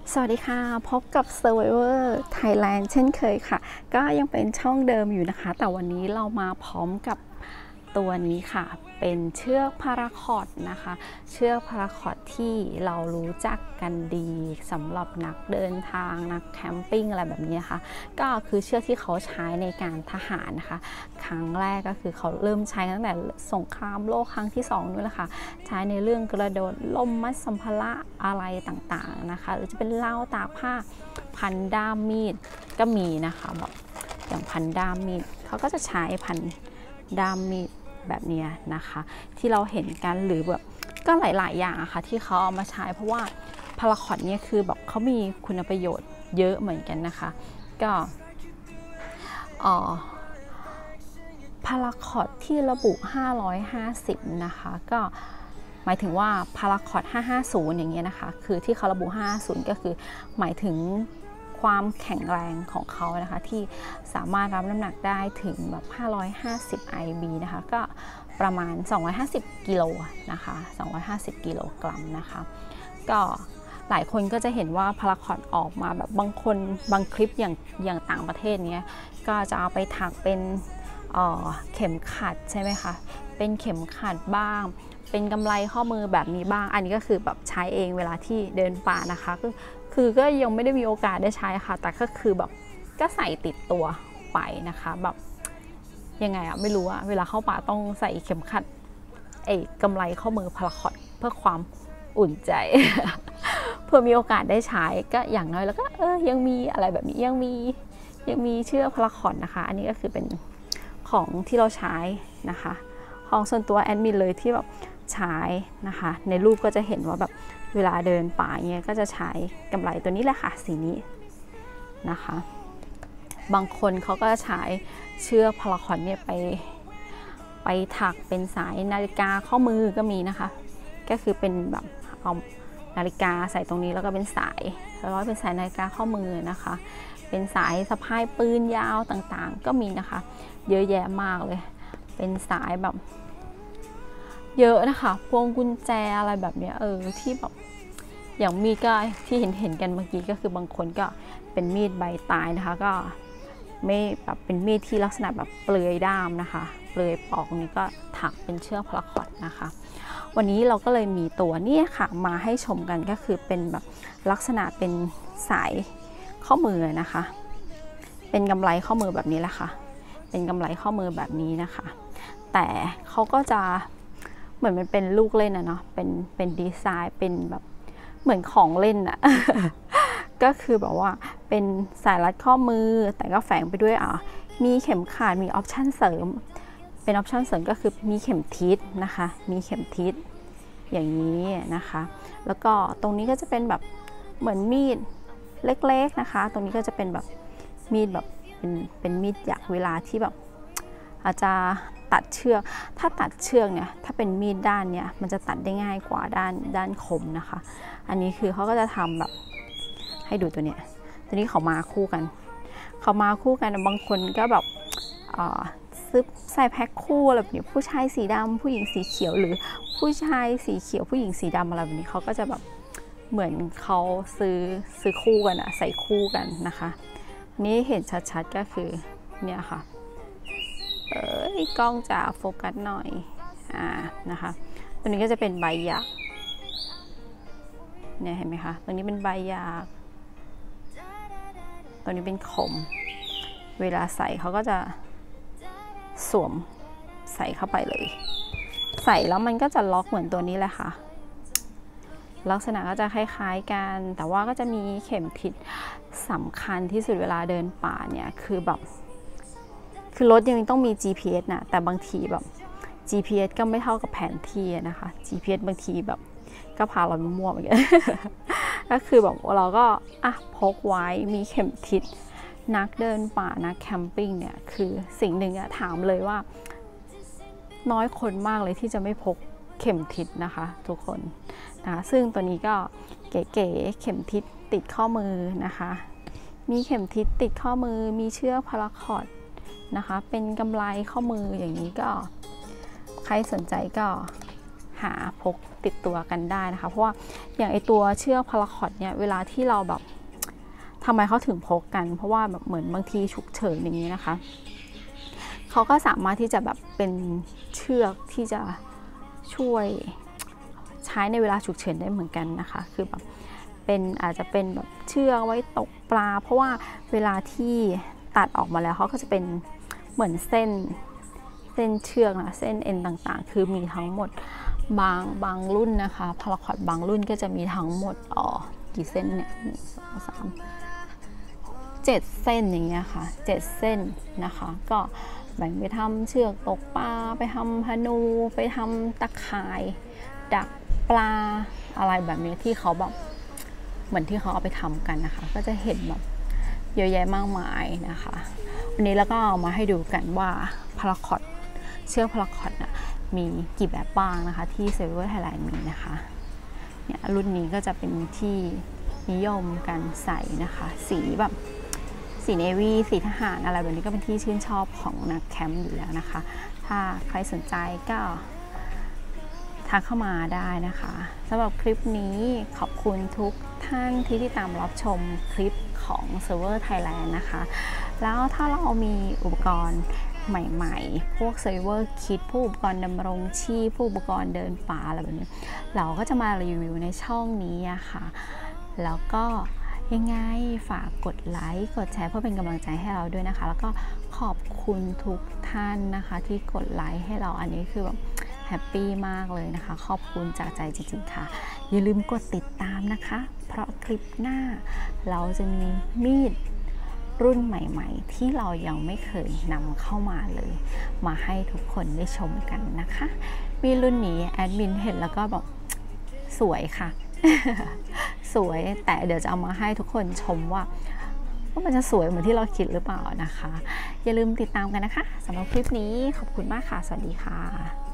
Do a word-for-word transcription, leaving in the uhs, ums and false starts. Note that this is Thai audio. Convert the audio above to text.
สวัสดีค่ะพบกับ Survivor Thailand เช่นเคยค่ะก็ยังเป็นช่องเดิมอยู่นะคะแต่วันนี้เรามาพร้อมกับตัวนี้ค่ะเป็นเชือกพาราคอตนะคะเชือกพาราคอตที่เรารู้จักกันดีสำหรับนักเดินทางนักแคมปิ้งอะไรแบบนี้นะคะก็คือเชือกที่เขาใช้ในการทหารนะคะครั้งแรกก็คือเขาเริ่มใช้ตั้งแต่สงครามโลกครั้งที่สองนู่นแหละค่ะใช้ในเรื่องกระโดดล่มมัดสัมภาระอะไรต่างๆนะคะหรือจะเป็นเล่าตากผ้าพันด้ามมีดก็มีนะคะแบบอย่างพันด้ามมีดเขาก็จะใช้พันด้ามมีดแบบนี้นะคะที่เราเห็นกันหรือแบบก็หลายๆอย่างอะค่ะที่เขาเอามาใช้เพราะว่าพาราคอตเนี่ยคือแบบเขามีคุณประโยชน์เยอะเหมือนกันนะคะก็อ๋อพาราคอตที่ระบุห้าร้อยห้าสิบนะคะก็หมายถึงว่าพาราคอตห้าห้าศูนย์อย่างเงี้ยนะคะคือที่เขาระบุห้าห้าศูนย์ก็คือหมายถึงความแข็งแรงของเขานะคะที่สามารถรับน้ำหนักได้ถึงแบบห้าร้อยห้าสิบ ไอ บี นะคะก็ประมาณสองร้อยห้าสิบกิโลนะคะสองร้อยห้าสิบกิโลกรัมนะคะก็หลายคนก็จะเห็นว่าพาราคอตออกมาแบบบางคนบางคลิปอย่างอย่างต่างประเทศเนี้ยก็จะเอาไปถักเป็นเข็มขัดใช่ไหมคะเป็นเข็มขัดบ้างเป็นกำไลข้อมือแบบนี้บ้างอันนี้ก็คือแบบใช้เองเวลาที่เดินป่านะคะก็คือก็ยังไม่ได้มีโอกาสได้ใช้ค่ะแต่ก็คือแบบก็ใส่ติดตัวไปนะคะแบบยังไงอะไม่รู้อะเวลาเข้าป่าต้องใส่เข็มขัดไอ้กำไลข้อมือพาราคอตเพื่อความอุ่นใจ เพื่อมีโอกาสได้ใช้ก็อย่างน้อยแล้วก็เออยังมีอะไรแบบนี้ยังมียังมีเชือกพาราคอตนะคะอันนี้ก็คือเป็นของที่เราใช้นะคะของส่วนตัวแอดมินเลยที่แบบใช้นะคะในรูปก็จะเห็นว่าแบบเวลาเดินป่าเงี้ยก็จะใช้กำไลตัวนี้แหละค่ะสีนี้นะคะบางคนเขาก็ใช้เชือกพาราคอตเนี่ยไปไปถักเป็นสายนาฬิกาข้อมือก็มีนะคะก็คือเป็นแบบเอานาฬิกาใส่ตรงนี้แล้วก็เป็นสายแล้วก็เป็นสายนาฬิกาข้อมือนะคะเป็นสายสะพายปืนยาวต่างๆก็มีนะคะเยอะแยะมากเลยเป็นสายแบบเยอะนะคะพวงกุญแจอะไรแบบนี้เออที่แบบอย่างมีดก็ที่เห็นเห็นกันเมื่อกี้ก็คือบางคนก็เป็นมีดใบตายนะคะก็ไม่แบบเป็นมีดที่ลักษณะแบบเปลือยด้ามนะคะเปลือยปอกนี้ก็ถักเป็นเชือกพาราคอตนะคะวันนี้เราก็เลยมีตัวนี้ค่ะมาให้ชมกันก็คือเป็นแบบลักษณะเป็นสายข้อมือนะคะเป็นกำไลข้อมือแบบนี้แหละค่ะเป็นกำไลข้อมือแบบนี้นะคะแต่เขาก็จะเหมือนมันเป็นลูกเล่นอะเนาะเป็นเป็นดีไซน์เป็นแบบเหมือนของเล่นอะ ก็คือแบบว่าเป็นสายรัดข้อมือแต่ก็แฝงไปด้วยอ่ะมีเข็มขัดมีออปชั่นเสริมเป็นออปชั่นเสริมก็คือมีเข็มทิศนะคะมีเข็มทิศอย่างนี้นะคะแล้วก็ตรงนี้ก็จะเป็นแบบเหมือนมีดเล็กๆนะคะตรงนี้ก็จะเป็นแบบมีดแบบเป็นเป็นมีดหยักเวลาที่แบบอาจจะตัดเชือกถ้าตัดเชือกเนี่ยถ้าเป็นมีดด้านเนี้ยมันจะตัดได้ง่ายกว่าด้านด้านคมนะคะอันนี้คือเขาก็จะทำแบบให้ดูตัวเนี้ยตัวนี้เขามาคู่กันเขามาคู่กันบางคนก็แบบซื้อใส่แพ็คคู่อะไรแบบนี้ผู้ชายสีดำผู้หญิงสีเขียวหรือผู้ชายสีเขียวผู้หญิงสีดำอะไรแบบนี้เขาก็จะแบบเหมือนเขาซื้อซื้อคู่กันอะใส่คู่กันนะคะนี่เห็นชัดๆก็คือเนี่ยค่ะเอ้ยกล้องจะโฟกัสหน่อยอ่านะคะตัวนี้ก็จะเป็นใบหยากเนี่ยเห็นไหมคะตัวนี้เป็นใบหยากตัวนี้เป็นคมเวลาใส่เขาก็จะสวมใส่เข้าไปเลยใส่แล้วมันก็จะล็อกเหมือนตัวนี้แหละค่ะลักษณะก็จะคล้ายๆกันแต่ว่าก็จะมีเข็มทิศสำคัญที่สุดเวลาเดินป่าเนี่ยคือแบบคือรถยังต้องมี จี พี เอส นะแต่บางทีแบบ จี พี เอส ก็ไม่เท่ากับแผนที่นะคะ จี พี เอส บางทีแบบก็พาเรามั่วเหมือนกัน ก็คือแบบเราก็อ่ะพกไว้มีเข็มทิศนักเดินป่านักแคมปิ้งเนี่ยคือสิ่งหนึ่งอะถามเลยว่าน้อยคนมากเลยที่จะไม่พกเข็มทิศนะคะทุกคนนะซึ่งตัวนี้ก็เก๋ๆเข็มทิศติดข้อมือนะคะมีเข็มทิศติดข้อมือมีเชือกพาราคอตนะคะเป็นกำไลข้อมืออย่างนี้ก็ใครสนใจก็หาพกติดตัวกันได้นะคะเพราะว่าอย่างไอตัวเชือกพาราคอตเนี่ยเวลาที่เราแบบทำไมเขาถึงพกกันเพราะว่าแบบเหมือนบางทีฉุกเฉินอย่างนี้นะคะเขาก็สามารถที่จะแบบเป็นเชือกที่จะช่วยใช้ในเวลาฉุกเฉินได้เหมือนกันนะคะคือแบบเป็นอาจจะเป็นแบบเชือกไว้ตกปลาเพราะว่าเวลาที่ตัดออกมาแล้วเขาก็จะเป็นเหมือนเส้นเส้นเชือกนะเส้นเอ็นต่างๆคือมีทั้งหมดบางบางรุ่นนะคะพาราคอตบางรุ่นก็จะมีทั้งหมดอ๋อกี่เส้นเนี่ยหนึ่งสองสามเจ็ดเส้นอย่างเงี้ยค่ะเจ็ดเส้นนะคะก็แบ่งไปทำเชือกตกปลาไปทำธนูไปทำตะข่ายดักปลาอะไรแบบนี้ที่เขาแบบเหมือนที่เขาเอาไปทำกันนะคะก็จะเห็นแบบเยอะแยะมากมายนะคะวันนี้แล้วก็เอามาให้ดูกันว่าพาราคอตเชือกพาราคอตนะมีกี่แบบบ้างนะคะที่เซเวอร์ไทยแลนด์มีนะคะเนี่ยรุ่นนี้ก็จะเป็นที่นิยมกันใส่นะคะสีแบบสีเนวีสีทหารอะไรแบบนี้ก็เป็นที่ชื่นชอบของนักแคมป์อยู่แล้วนะคะถ้าใครสนใจก็ทักเข้ามาได้นะคะสำหรับคลิปนี้ขอบคุณทุกท่านที่ติดตามรับชมคลิปของ Server Thailand นะคะแล้วถ้าเรามีอุปกรณ์ใหม่ๆพวก Server Kit พวกอุปกรณ์ดำรงชีพพวกอุปกรณ์เดินป่าอะไรแบบนี้เราก็จะมารีวิวในช่องนี้อะค่ะแล้วก็ยังไงฝากกดไลค์กดแชร์เพื่อเป็นกำลังใจให้เราด้วยนะคะแล้วก็ขอบคุณทุกท่านนะคะที่กดไลค์ให้เราอันนี้คือแบบแฮปปี้มากเลยนะคะขอบคุณจากใจจริงๆค่ะอย่าลืมกดติดตามนะคะเพราะคลิปหน้าเราจะมีมีดรุ่นใหม่ๆที่เรายังไม่เคยนำเข้ามาเลยมาให้ทุกคนได้ชมกันนะคะมีรุ่นนี้แอดมินเห็นแล้วก็แบบสวยค่ะสวยแต่เดี๋ยวจะเอามาให้ทุกคนชมว่าว่ามันจะสวยเหมือนที่เราคิดหรือเปล่านะคะอย่าลืมติดตามกันนะคะสำหรับคลิปนี้ขอบคุณมากค่ะสวัสดีค่ะ